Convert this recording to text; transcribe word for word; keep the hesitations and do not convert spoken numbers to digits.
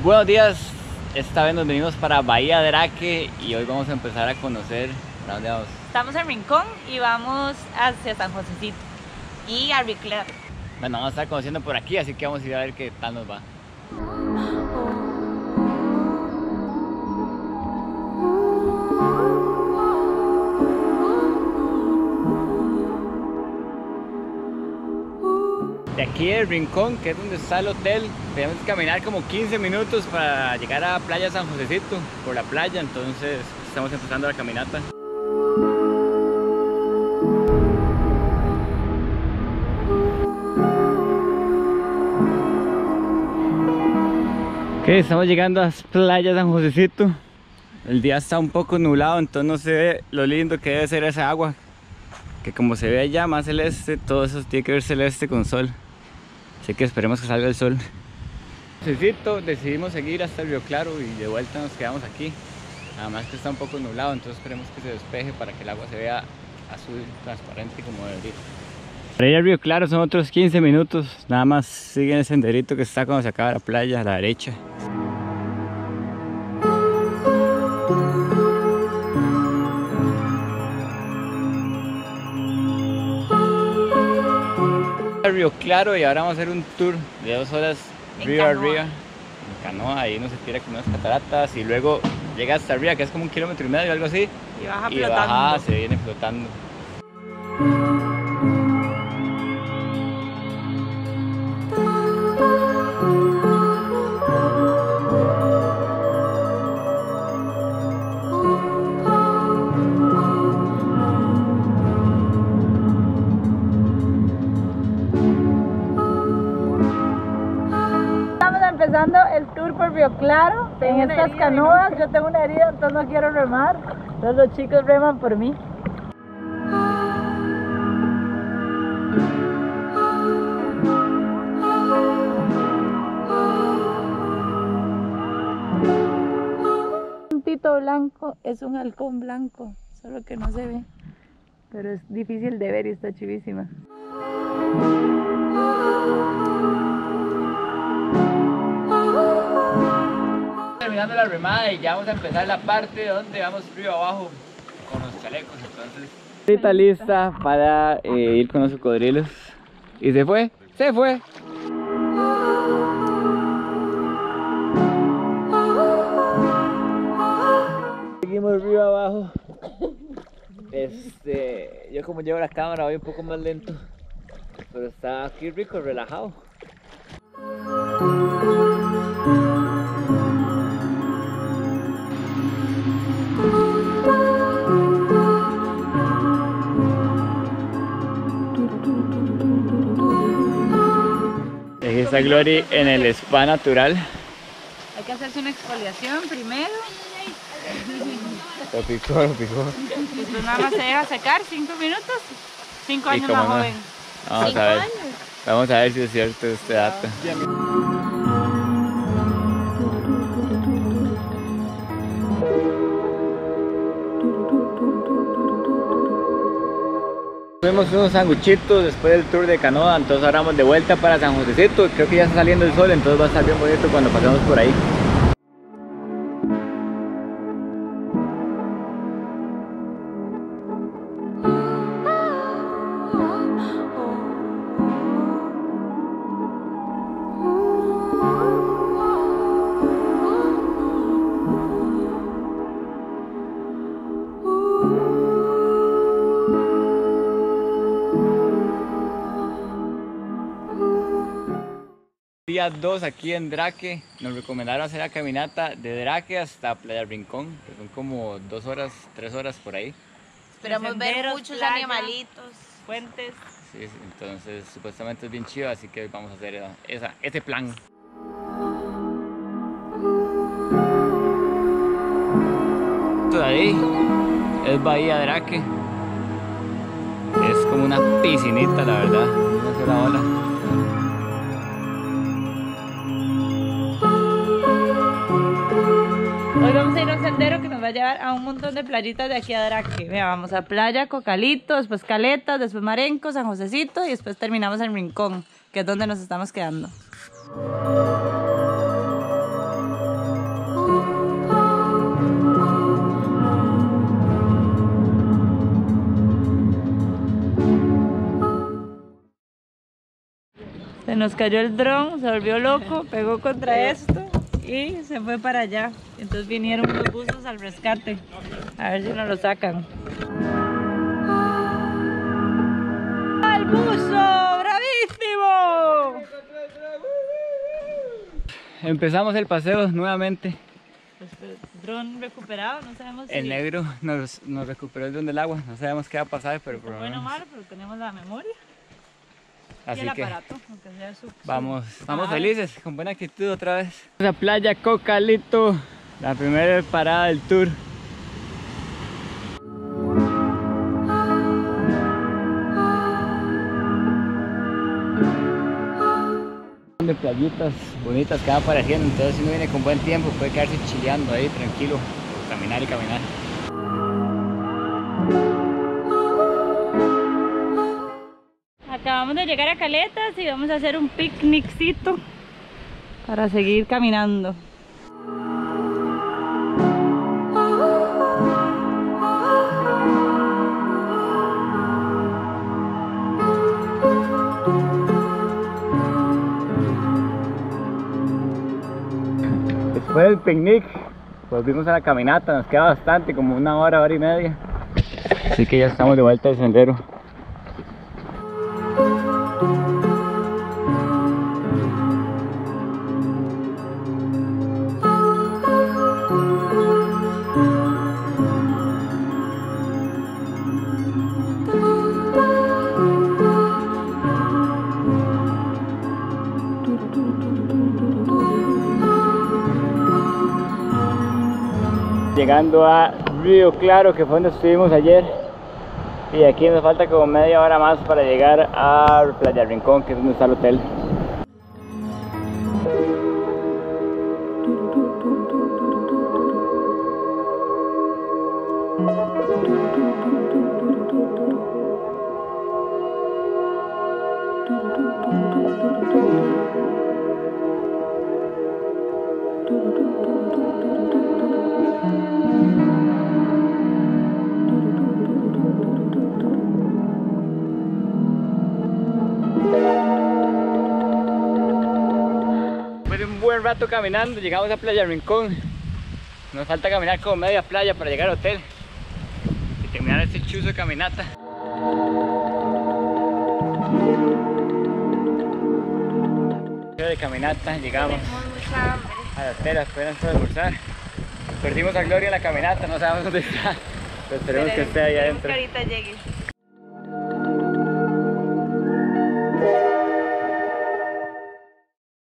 Buenos días, esta vez nos venimos para Bahía Draque y hoy vamos a empezar a conocer. ¿Para dónde vamos? Estamos en Rincón y vamos hacia San Josecito y a Río Claro. Bueno, vamos a estar conociendo por aquí, así que vamos a ir a ver qué tal nos va. De aquí del Rincón, que es donde está el hotel, tenemos que caminar como quince minutos para llegar a Playa San Josecito, por la playa, entonces estamos empezando la caminata. Ok, estamos llegando a Playa San Josecito. El día está un poco nublado, entonces no se ve lo lindo que debe ser esa agua, que como se ve allá más celeste, todo eso tiene que ver celeste con sol. Así que esperemos que salga el sol. Necesito, decidimos seguir hasta el Río Claro y de vuelta nos quedamos aquí. Nada más que está un poco nublado, entonces esperemos que se despeje para que el agua se vea azul, transparente como debería. Para ir al Río Claro son otros quince minutos, nada más siguen el senderito que está cuando se acaba la playa a la derecha. Río Claro y ahora vamos a hacer un tour de dos horas río arriba en canoa, ahí uno se tira con unas cataratas y luego llega hasta arriba, que es como un kilómetro y medio o algo así, y baja y flotando. baja, se viene flotando. Empezando el tour por Río Claro en estas canoas. Yo tengo una herida, entonces no quiero remar. Entonces los chicos reman por mí. Un tito blanco es un halcón blanco, solo que no se ve, pero es difícil de ver y está chivísima. Terminando la remada y ya vamos a empezar la parte donde vamos río abajo con los chalecos, entonces está lista para eh, ir con los cocodrilos y se fue, se fue. Seguimos río abajo. Este, yo como llevo la cámara voy un poco más lento, pero está aquí rico, relajado. Aquí está Glory en el spa natural. Hay que hacerse una exfoliación primero. Lo picó, lo picó. Después nada más se deja secar cinco minutos. cinco años más no? joven. Vamos a ver. Vamos a ver si es cierto este dato. Comimos unos sanguchitos después del tour de canoa, entonces ahora vamos de vuelta para San Josecito. Creo que ya está saliendo el sol, entonces va a estar bien bonito cuando pasemos por ahí. Día dos aquí en Draque, nos recomendaron hacer la caminata de Draque hasta Playa Rincón, que son como dos horas, tres horas por ahí. Esperamos ver muchos playa, animalitos, fuentes. Sí, sí, entonces supuestamente es bien chido, así que vamos a hacer esa, esa, ese plan. Esto de ahí es Bahía Draque, es como una piscinita la verdad, una sola ola. Hoy vamos a ir a un sendero que nos va a llevar a un montón de playitas de aquí a Draque. Mira, vamos a Playa Cocalito, después Caletas, después Marenco, San Josecito y después terminamos en Rincón, que es donde nos estamos quedando. Se nos cayó el dron, se volvió loco, pegó contra esto y se fue para allá. Entonces vinieron unos buzos al rescate, a ver si nos lo sacan. ¡Al buzo! ¡Bravísimo! Empezamos el paseo nuevamente. Pues, pues, dron recuperado, no sabemos si... El negro nos, nos recuperó el dron del agua, no sabemos qué va a pasar, pero por lo bueno o menos- malo, pero tenemos la memoria y Así el que aparato, aunque sea su... vamos, su- vamos Ajá. felices, con buena actitud otra vez. La playa Cocalito, la primera parada del tour. De playitas bonitas que van apareciendo, entonces si uno viene con buen tiempo puede quedarse chileando ahí tranquilo, caminar y caminar. Acabamos de llegar a Caletas y vamos a hacer un picniccito para seguir caminando. Después del picnic volvimos a la caminata, nos queda bastante, como una hora, hora y media, así que ya estamos de vuelta al sendero. Llegando a Río Claro, que fue donde estuvimos ayer, y aquí nos falta como media hora más para llegar a Playa Rincón, que es donde está el hotel. Después de un buen rato caminando llegamos a Playa Rincón. Nos falta caminar como media playa para llegar al hotel y terminar este chuzo de caminata. De caminata llegamos al hotel apenas para almorzar. Perdimos a Gloria en la caminata, no sabemos dónde está, pero esperemos que esté ahí adentro. Que ahorita llegue.